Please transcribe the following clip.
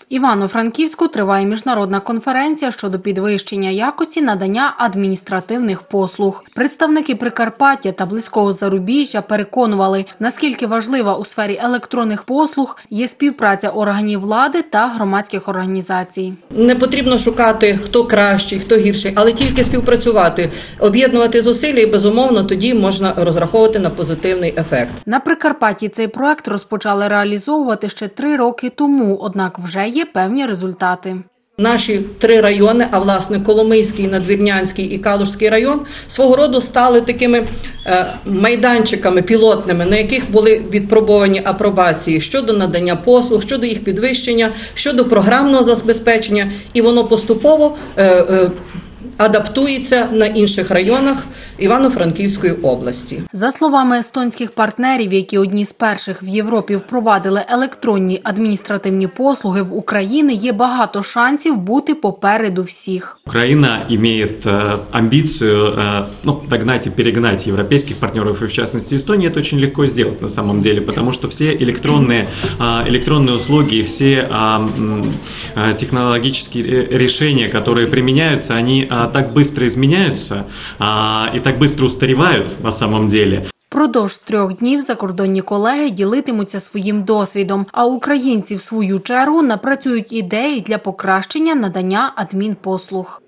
В Івано-Франківську триває міжнародна конференція щодо підвищення якості надання адміністративних послуг. Представники Прикарпаття та близького зарубіжжя переконували, наскільки важлива у сфері електронних послуг є співпраця органів влади та громадських організацій. Не потрібно шукати, хто кращий, хто гірший, але тільки співпрацювати, об'єднувати зусилля і, безумовно, тоді можна розраховувати на позитивний ефект. На Прикарпатті цей проект розпочали реалізовувати ще 3 роки тому, однак вже є певні результати. Наші 3 райони, а власне Коломийський, Надвірнянський і Калужський район, свого роду стали такими майданчиками пілотними, на яких були відпробовані апробації щодо надання послуг, щодо їх підвищення, щодо програмного забезпечення, і воно поступово адаптується на інших районах Івано-Франківської області. За словами естонських партнерів, які одні з перших в Європі впровадили електронні адміністративні послуги в Україні, є багато шансів бути попереду всіх. Украина имеет амбицию догнать и перегнать европейских партнеров, и в частности Эстонии. Это очень легко сделать на самом деле, потому что все электронные услуги, все технологические решения, которые применяются, они так быстро изменяются и так быстро устаревают на самом деле. Впродовж 3 днів закордонні колеги ділитимуться своїм досвідом, а українці, в свою чергу, напрацюють ідеї для покращення надання адмінпослуг.